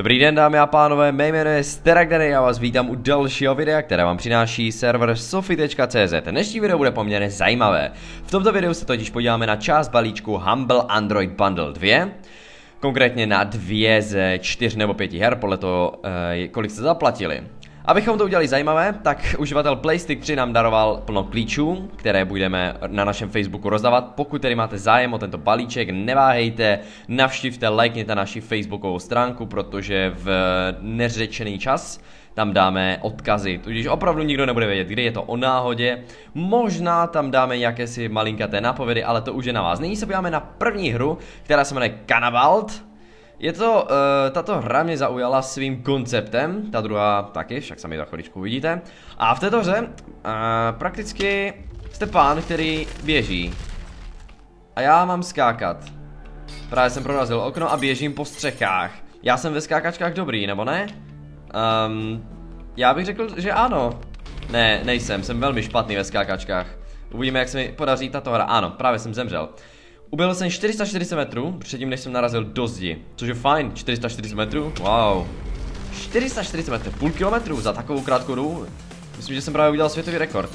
Dobrý den, dámy a pánové, mé jméno je Steragdary a vás vítám u dalšího videa, které vám přináší server Sofie.cz. Dnešní video bude poměrně zajímavé. V tomto videu se totiž podíváme na část balíčku Humble Android Bundle 2. Konkrétně na 2 ze 4 nebo 5 her, podle toho, kolik jste zaplatili. Abychom to udělali zajímavé, tak uživatel PlayStick 3 nám daroval plno klíčů, které budeme na našem Facebooku rozdávat. Pokud tedy máte zájem o tento balíček, neváhejte, navštivte, lajkněte naši Facebookovou stránku, protože v neřečený čas tam dáme odkazy, tudíž opravdu nikdo nebude vědět, kdy je to o náhodě. Možná tam dáme jakési malinkaté nápovědy, ale to už je na vás. Nyní se podíváme na první hru, která se jmenuje Canabalt. Je to, tato hra mě zaujala svým konceptem, ta druhá taky, však sami za chviličku uvidíte. A v této hře prakticky jste pán, který běží. A já mám skákat. Právě jsem prorazil okno a běžím po střechách. Já jsem ve skákačkách dobrý, nebo ne? Já bych řekl, že ano. Ne, nejsem, jsem velmi špatný ve skákačkách. Uvidíme, jak se mi podaří tato hra. Ano, právě jsem zemřel. Ubyl jsem 440 metrů, předtím než jsem narazil do zdi, což je fajn, 440 metrů, wow. 440 metrů, půl kilometru za takovou krátkou dobu. Myslím, že jsem právě udělal světový rekord.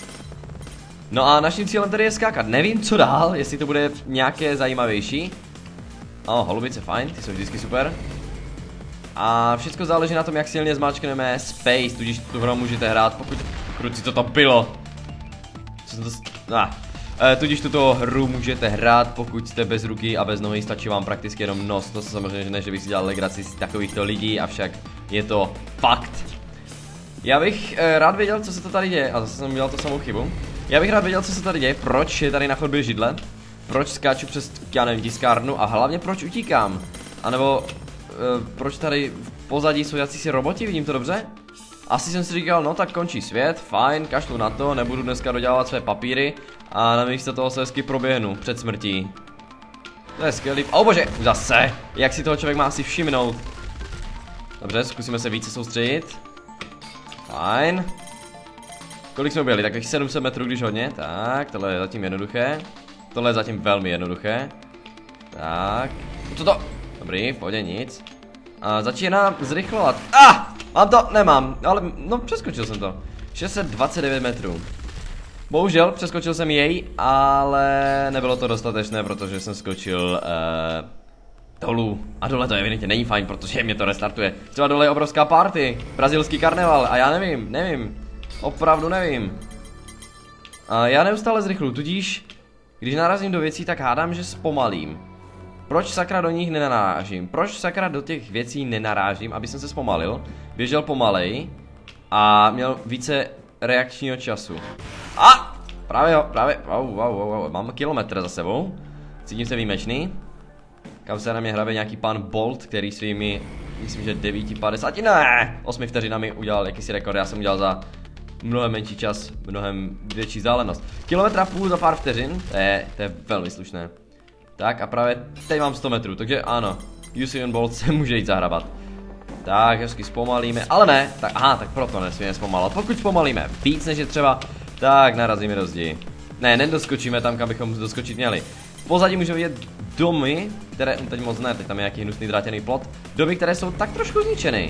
No a naším cílem tedy je skákat, nevím co dál, jestli to bude nějaké zajímavější. Holubice fajn, ty jsou vždycky super. A všechno záleží na tom, jak silně zmáčkneme space, tudíž tu hru můžete hrát, pokud kruci co to bylo. Co jsem to... Tudíž tuto hru můžete hrát, pokud jste bez ruky a bez nohy, stačí vám prakticky jenom nos. To se samozřejmě ne, že bych si dělal legraci z takovýchto lidí, avšak je to fakt. Já bych rád věděl, co se to tady děje, a zase jsem udělal to samou chybu. Já bych rád věděl, co se tady děje, proč je tady na chodbě židle, proč skáču přes, já nevím, tiskárnu a hlavně proč utíkám. A nebo proč tady v pozadí jsou jací roboti, vidím to dobře? Asi jsem si říkal, no tak končí svět, fajn, kašlu na to, nebudu dneska dodělávat své papíry a namísto toho se hezky proběhnu před smrtí. To je skvělý. Bože, zase, jak si toho člověk má asi všimnout. Dobře, zkusíme se více soustředit. Fajn. Kolik jsme byli? Takových 700 metrů, když hodně. Tak, tohle je zatím jednoduché. Tohle je zatím velmi jednoduché. Tak, co to? Dobrý, v pohodě, nic. A začíná zrychlovat. Mám to? Nemám, ale no přeskočil jsem to. 629 metrů. Bohužel přeskočil jsem jej, ale nebylo to dostatečné, protože jsem skočil dolů. A dole to evidentně není fajn, protože mě to restartuje. Třeba dole je obrovská party, brazilský karneval a já nevím. Opravdu nevím. A já neustále zrychlu, tudíž když narazím do věcí, tak hádám, že zpomalím. Proč sakra do nich nenarážím? Proč sakra do těch věcí nenarážím, aby jsem se zpomalil, běžel pomalej a měl více reakčního času. Právě, wow, mám kilometr za sebou, cítím se výjimečný. Kam se na mě hrabe nějaký pan Bolt, který svými, myslím, že 8 vteřinami udělal jakýsi rekord, já jsem udělal za mnohem menší čas, mnohem větší vzdálenost. Kilometra půl za pár vteřin, to je velmi slušné. Tak a právě teď mám 100 metrů, takže ano, Usain Bolt se může jít zahrabat. Tak, hezky zpomalíme, ale ne, tak proto nesmíme zpomalat. Pokud zpomalíme víc než je třeba, tak narazíme do zdi. Ne, nedoskočíme tam, kam bychom doskočit měli. V pozadí můžeme vidět domy, které, teď moc ne, teď tam je nějaký hnusný drátěný plot. Domy, které jsou tak trošku zničeny.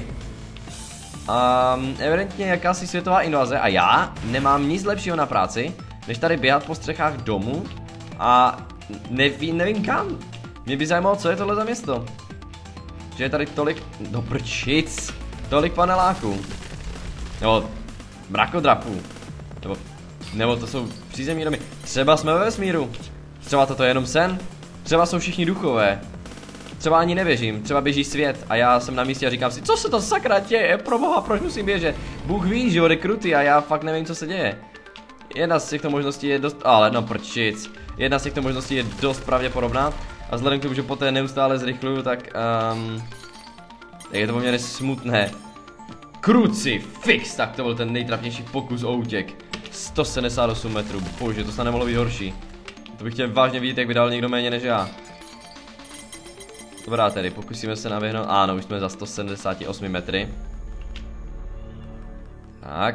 Evidentně jakási světová invaze a já nemám nic lepšího na práci, než tady běhat po střechách domu a nevím kam. Mě by zajímalo, co je tohle za město. Že je tady tolik, dobrčic, tolik paneláků. Nebo mrakodrapů. Nebo to jsou přízemní domy. Třeba jsme ve vesmíru. Třeba toto je jenom sen. Třeba jsou všichni duchové. Třeba ani nevěřím, třeba běží svět a já jsem na místě a říkám si, co se to sakra děje, proboha, proč musím běžet? Bůh ví, život je krutý a já fakt nevím, co se děje. Jedna z těchto možností je dost, ale no prčic. Jedna z těchto možností je dost pravděpodobná a vzhledem k tomu, že poté neustále zrychluju, tak je to poměrně smutné. Krucifix, tak to byl ten nejtrapnější pokus o útěk. 178 metrů, bože, to snad nemohlo být horší. To bych chtěl vážně vidět, jak by dal někdo méně než já. Dobrá tedy, pokusíme se naběhnout, ano, už jsme za 178 metry. Tak.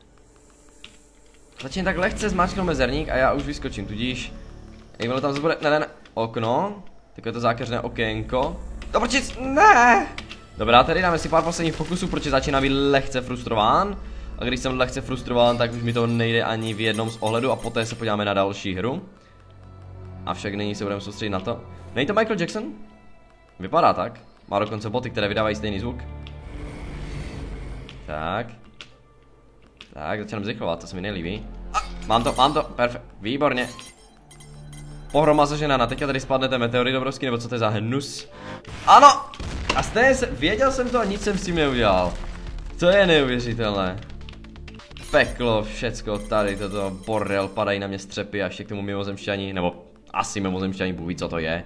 Začíná tak lehce zmáčknout mezerník a já už vyskočím, tudíž jakmile tam bude, ne, okno, takové to zákeřné okénko. Dobrčic, ne! Dobrá, tady dáme si pár posledních pokusů, protože začínám být lehce frustrován. A když jsem lehce frustrován, tak už mi to nejde ani v jednom z ohledu a poté se podíváme na další hru. Avšak nyní se budeme soustředit na to. Není to Michael Jackson? Vypadá tak. Má dokonce boty, které vydávají stejný zvuk. Tak. Tak, začínám zrychlovat, to se mi nelíbí. Mám to, perfekt, výborně. Pohroma zaženána, teďka tady spadne ten meteorit obrovský, nebo co to je za hnus? Ano! A stejně věděl jsem to a nic jsem s tím neudělal. To je neuvěřitelné. Peklo, všecko tady, toto bordel, padají na mě střepy a ještě k tomu mimozemšťani, nebo asi mimozemšťani, Bůh ví, co to je.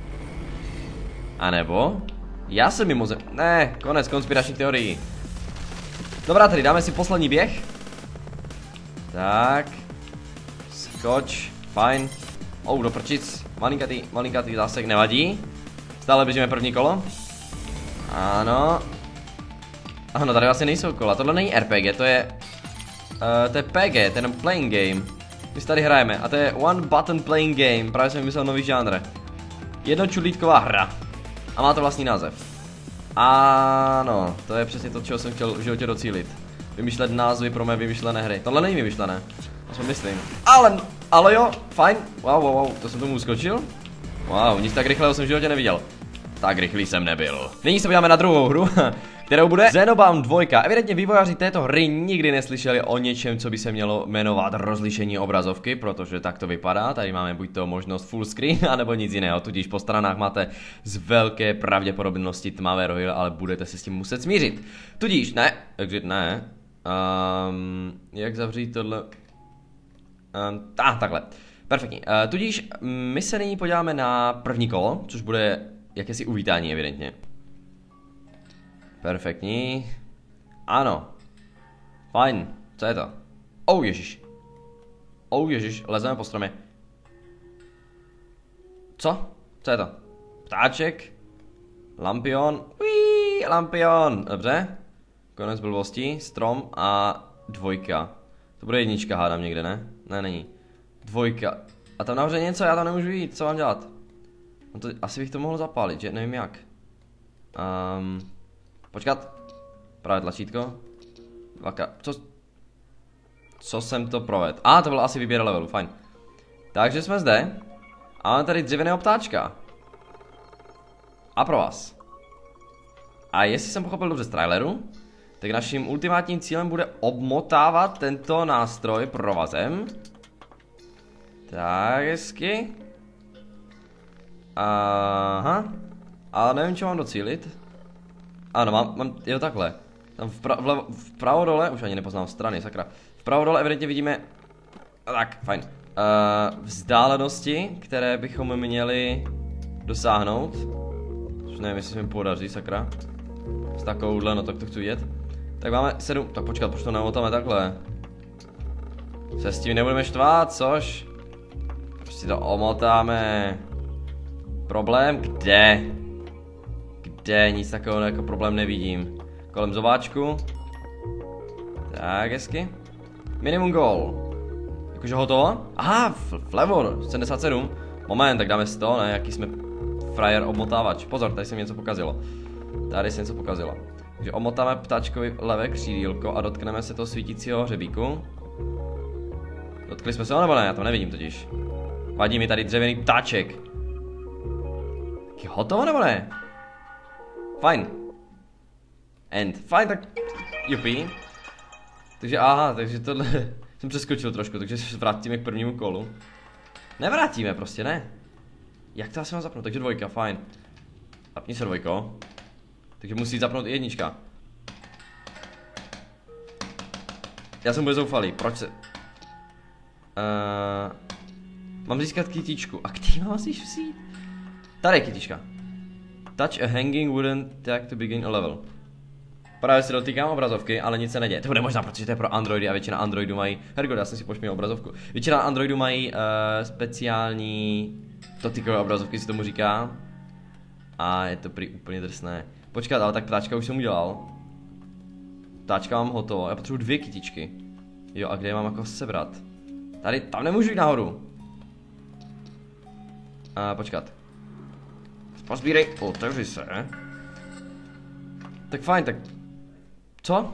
A nebo? Já jsem Ne, konec konspiračních teorií. Dobrá, tady dáme si poslední běh. Tak. Skoč, fajn. Do prčic, malinkatý zásek, nevadí. Stále běžíme první kolo. Ano. Ano, tady vlastně nejsou kola, tohle není RPG, to je PG, ten playing game. My tady hrajeme a to je one button playing game, právě jsem vymyslel nový žánr. Jednočudlítková hra. A má to vlastní název. Ano, to je přesně to, čeho jsem chtěl v životě docílit. Vymýšlet názvy pro mé vymyšlené hry. Tohle není vymyšlené, to myslím. Ale jo, fajn. Wow, to jsem tomu uskočil. Wow, nic tak rychlého jsem v životě neviděl. Tak rychlý jsem nebyl. Nyní se podíváme na druhou hru, kterou bude Xenobound 2. Evidentně vývojáři této hry nikdy neslyšeli o něčem, co by se mělo jmenovat rozlišení obrazovky, protože tak to vypadá. Tady máme buď to možnost full screen, anebo nic jiného. Tudíž po stranách máte z velké pravděpodobnosti tmavé rohy, ale budete se s tím muset smířit. Tudíž, exit ne. Jak zavřít tohle? Takhle. Perfektní. Tudíž my se nyní podíváme na první kolo, což bude jakési uvítání evidentně. Perfektní. Ano. Fajn. Co je to? Ježiš. Ježiš, lezeme po stromě. Co? Co je to? Ptáček. Lampion. Lampion. Dobře. Konec blbostí. Strom a 2. To bude 1, hádám někde, ne? Ne, není. 2. A tam nahoře něco, já tam nemůžu jít, co mám dělat? No to, asi bych to mohl zapálit, že? Nevím jak. Počkat. Právě tlačítko. 2. Co jsem to provedl? To bylo asi výběr levelu, fajn. Takže jsme zde. A máme tady dřevěného ptáčka. A pro vás. A jestli jsem pochopil dobře z traileru, tak naším ultimátním cílem bude obmotávat tento nástroj provazem. Tak, hezky. Aha. Ale nevím, čo mám docílit. Ano, mám jo takhle. Tam vpravo dole, už ani nepoznám strany, sakra. Vpravo dole evidentně vidíme, tak, fajn. Vzdálenosti, které bychom měli dosáhnout. Už nevím, jestli se mi podaří, sakra. S takovouhle, no tak to chci vidět. Tak máme 7, tak počkat, proč to neomotáme takhle? Se s tím nebudeme štvát, což? Prostě to omotáme. Problém? Kde? Kde? Nic takového jako problém nevidím. Kolem zováčku. Tak, hezky. Minimum goal. Jakože hotovo? Aha, flavor, 77. Moment, tak dáme 100, ne? Jaký jsme frajer obmotávač. Pozor, tady se mi něco pokazilo. Tady se něco pokazilo. Takže omotáme ptáčkovi levé křídílko a dotkneme se toho svítícího hřebíku. Dotkli jsme se ho nebo ne? Já to nevidím totiž. Vadí mi tady dřevěný ptáček. Je hotovo nebo ne? Fajn. End. Fajn, tak jupi. Takže aha, takže tohle jsem přeskočil trošku, takže se vrátíme k prvnímu kolu. Nevrátíme prostě, ne? Jak to asi mám zapnout? Takže 2, fajn. Zapni se 2. Takže musí zapnout i 1. Já jsem bude zoufalý, proč se... Mám získat kytičku. A který mám asi vzít? Tady je kytička. Touch a hanging wooden tag to begin a level. Právě se dotýkám obrazovky, ale nic se neděje. To bude možná, protože to je pro Androidy a většina Androidů mají... Hergo, já jsem si pošměl obrazovku. Většina Androidů mají speciální dotykové obrazovky, si tomu říká. A je to prý úplně drsné. Počkat, ale tak ptáčka už jsem udělal. Ptáčka mám hotovo, já potřebuji 2 kytičky. Jo, a kde je mám jako sebrat? Tady, tam nemůžu jít nahoru. Počkat. Pozbírej, otevři se. Tak fajn, tak... Co?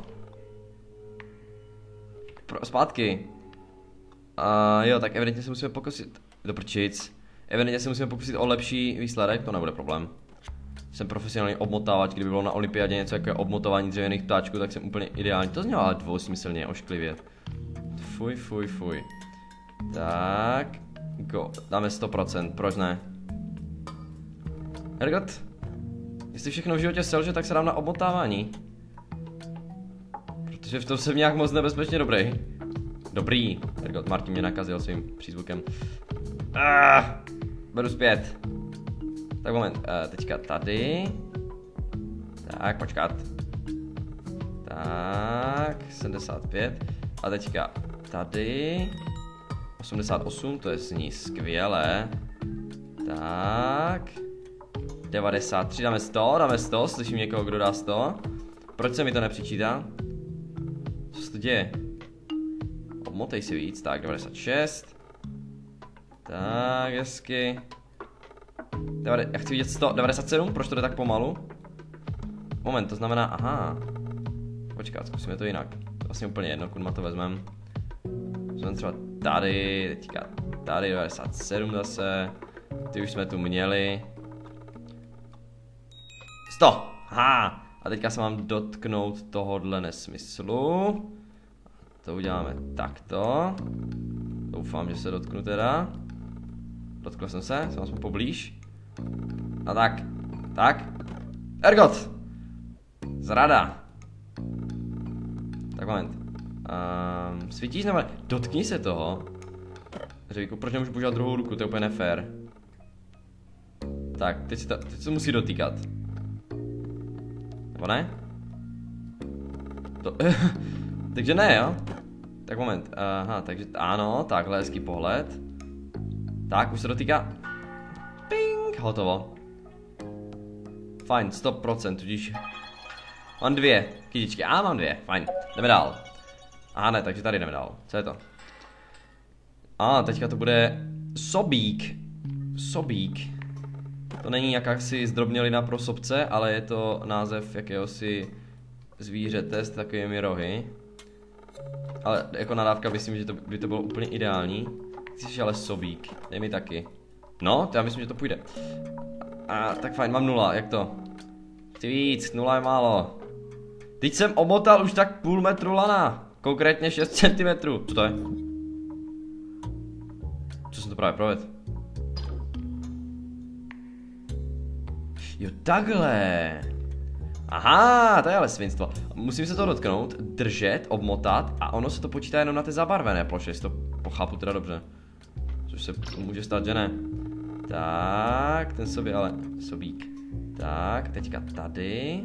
Zpátky. Jo, tak evidentně se musíme pokusit... Doprčic. Evidentně se musíme pokusit o lepší výsledek, to nebude problém. Jsem profesionální obmotávač, kdyby bylo na olympiádě něco jako obmotování dřevěných ptáčků, tak jsem úplně ideální. To znělo ale dvousmyslně, ošklivě. Fuj, fuj, fuj. Tak, go, dáme 100%, proč ne? Hergot, jestli všechno v životě selže, tak se dám na obmotávání. Protože v tom jsem nějak moc nebezpečně dobrý. Dobrý, Hergot, Martin mě nakazil svým přízvukem. Beru zpět. Tak moment, teďka tady. Tak, počkat. Tak, 75. A teďka tady. 88, to je zní skvěle. Tak. 93, dáme 100, slyším někoho, kdo dá 100. Proč se mi to nepřičítá? Co se to děje? Obmotej si víc, tak 96. Tak, hezky. Já chci vidět 197, proč to jde tak pomalu? Moment, to znamená, aha. Počkat, zkusíme to jinak. To vlastně úplně jedno, kudma to vezmeme. Vezmeme třeba tady, teďka tady 97 zase. Ty už jsme tu měli. 100! Aha! A teďka se mám dotknout tohodle nesmyslu. To uděláme takto. Doufám, že se dotknu teda. Dotkl jsem se, jsem aspoň poblíž. A tak, tak. Ergot! Zrada. Tak moment. Svítíš nebo ne? Dotkni se toho. Říku, proč nemůžu používat druhou ruku, to je úplně nefér. Tak, teď se musí dotýkat. Nebo ne? To, takže ne, jo? Tak moment, aha, takže ano, takhle hezký pohled. Tak, už se dotýká. Ping, hotovo. Fajn, 100%, tudíž. Mám 2 kytičky, mám 2, fajn, jdeme dál. Aha, ne, takže tady jdeme dál, co je to? Teďka to bude sobík. Sobík. To není jakási zdrobnělina pro sobce, ale je to název jakéhosi zvířete s takovými rohy. Ale jako nadávka myslím, že by to bylo úplně ideální. Ty jsi ale sobík, dej mi taky. No, to já myslím, že to půjde. Tak fajn, mám 0, jak to? Chci víc, 0 je málo. Teď jsem omotal už tak půl metru lana. Konkrétně 6 cm. Co to je? Co jsem to právě provedl? Jo, takhle. Aha, to je ale svinstvo. Musím se to dotknout, držet, obmotat a ono se to počítá jenom na té zabarvené ploše, jestli to pochápu teda dobře. Což se může stát, že ne. Tak, ten sobě ale sobík. Tak, teďka tady.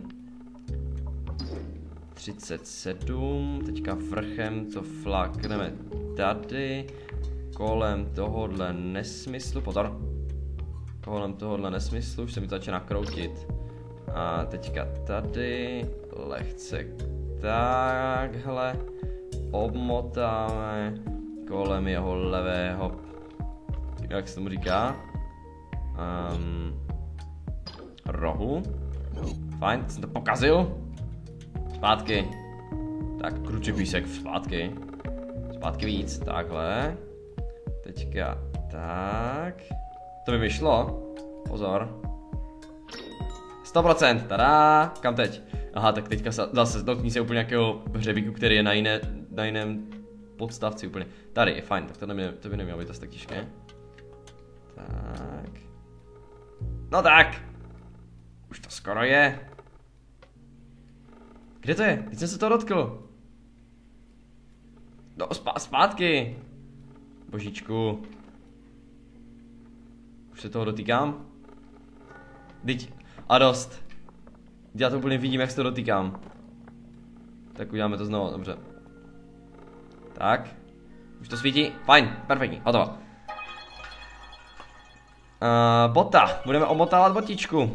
37, teďka vrchem to flakneme tady. Kolem tohohle nesmyslu, pozor. Kolem tohohle nesmyslu, už se mi to začíná kroutit. A teďka tady, lehce takhle. Obmotáme kolem jeho levého, jak se tomu říká? Rohu. Fajn, jsem to pokazil. Zpátky. Tak, kručí písek, zpátky. Zpátky víc, takhle. Teďka, tak. To by mi šlo. Pozor. 100%, tada, kam teď? Aha, tak teďka zase dotkní se úplně nějakého hřebíku, který je na jiném podstavci úplně. Tady je fajn, tak to by nemělo být asi tak těžké. Tak. No tak. Už to skoro je. Kde to je? Teď jsem se to dotkl. No, zpátky. Božičku. Už se toho dotýkám? Teď. A dost. Já to úplně vidím, jak se to dotýkám. Tak uděláme to znovu, dobře. Tak. Už to svítí? Fajn, perfektní, hotovo. Bota, budeme omotávat botičku.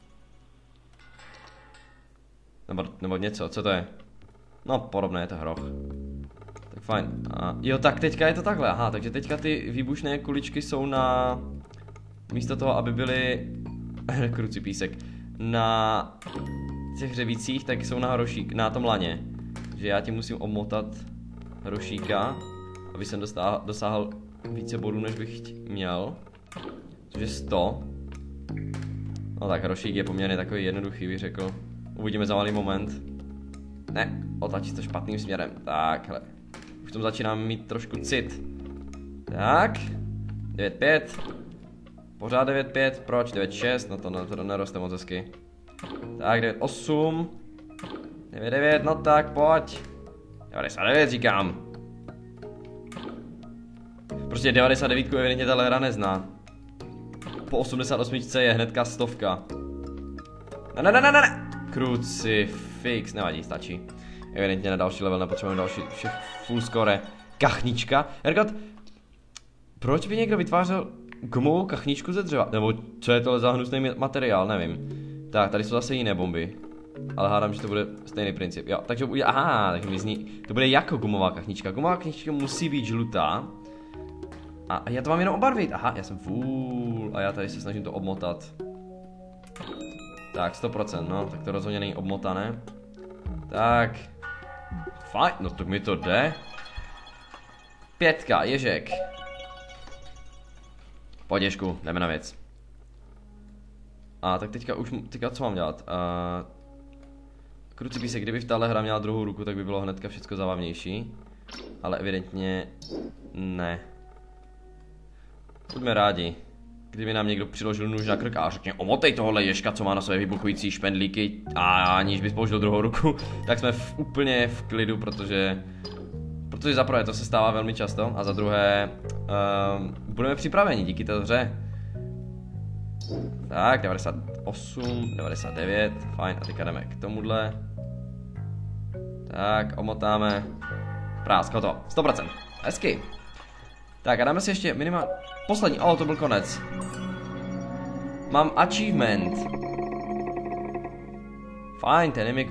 Nebo něco, co to je? No, podobné, je to hroch. Tak fajn. Jo, tak teďka je to takhle, aha, takže teďka ty výbušné kuličky jsou na... Místo toho, aby byly... Krucí písek. Na těch hřebících, tak jsou na hrošík, na tom laně. Že já tím musím obmotat hrošíka, aby jsem dosáhl více bodů, než bych měl. Což je 100. No tak hrošík je poměrně takový jednoduchý, bych řekl. Uvidíme za malý moment. Ne, otočí to špatným směrem. Takhle. Už tom začínám mít trošku cit. Tak. 9-5. Pořád 9-5. Proč? 9-6. No to neroste moc hezky. Tak, 9-8. 9-9, no tak, pojď. 99 říkám. Prostě 99 evidentně tahle hra nezná. Po 88 je hnedka 100. Ne. Krucifix, nevadí, stačí. Evidentně na další level nepotřebujeme další všech full score. Kachnička. Ergot, proč by někdo vytvářel gumovou kachničku ze dřeva? Nebo co je tohle za hnusný materiál, nevím. Tak, tady jsou zase jiné bomby. Ale hádám, že to bude stejný princip. Jo, takže tak mi zní, to bude jako gumová kachnička. Gumová kachnička musí být žlutá. A já to mám jenom obarvit. Aha, já jsem fůl. A já tady se snažím to obmotat. Tak, 100%, no, tak to rozhodně není obmotané. Tak. Fajn, no tak mi to jde. 5, ježek. Pojď Ježku, jdeme na věc. A tak teďka co mám dělat? Krucipísek, kdyby v tahle hra měla druhou ruku, tak by bylo hnedka všechno zábavnější. Ale evidentně ne. Buďme rádi, kdyby nám někdo přiložil nůž na krk a řekně omotej tohle Ježka, co má na své vybuchující špendlíky a aniž bys použil druhou ruku, tak jsme úplně v klidu, protože za prvé to se stává velmi často a za druhé budeme připraveni díky té hře. Tak, 98, 99, fajn, a teďka jdeme k tomuhle. Tak, omotáme. Prásk, hotovo, 100%, hezky. Tak a dáme si ještě minimálně poslední, to byl konec. Mám achievement. Fajn, ten je mi...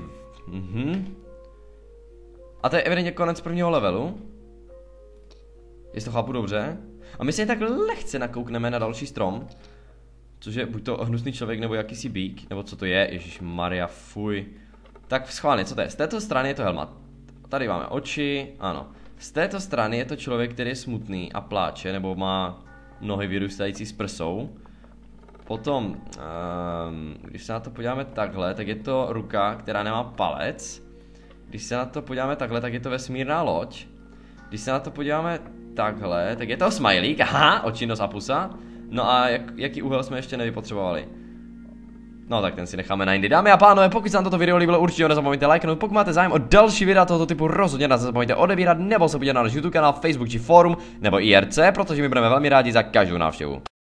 A to je evidentně konec prvního levelu. Jestli to chápu dobře. A my si tak lehce nakoukneme na další strom. Což je buď to hnusný člověk, nebo jakýsi bík, nebo co to je, ježišmarja, fuj. Tak schválně, co to je? Z této strany je to helma. Tady máme oči, ano. Z této strany je to člověk, který je smutný a pláče, nebo má nohy vyrůstající s prsou. Potom, když se na to podíváme takhle, tak je to ruka, která nemá palec. Když se na to podíváme takhle, tak je to vesmírná loď. Když se na to podíváme takhle, tak je to smajlík, aha, oči, nos a pusa. No a jaký úhel jsme ještě nevypotřebovali? No tak ten si necháme na jindy. Dámy a pánové, pokud se vám toto video líbilo, určitě nezapomeňte lajknout. Pokud máte zájem o další videa tohoto typu, rozhodně nás nezapomeňte odebírat nebo se podívat na náš YouTube kanál, Facebook či forum nebo IRC, protože my budeme velmi rádi za každou návštěvu.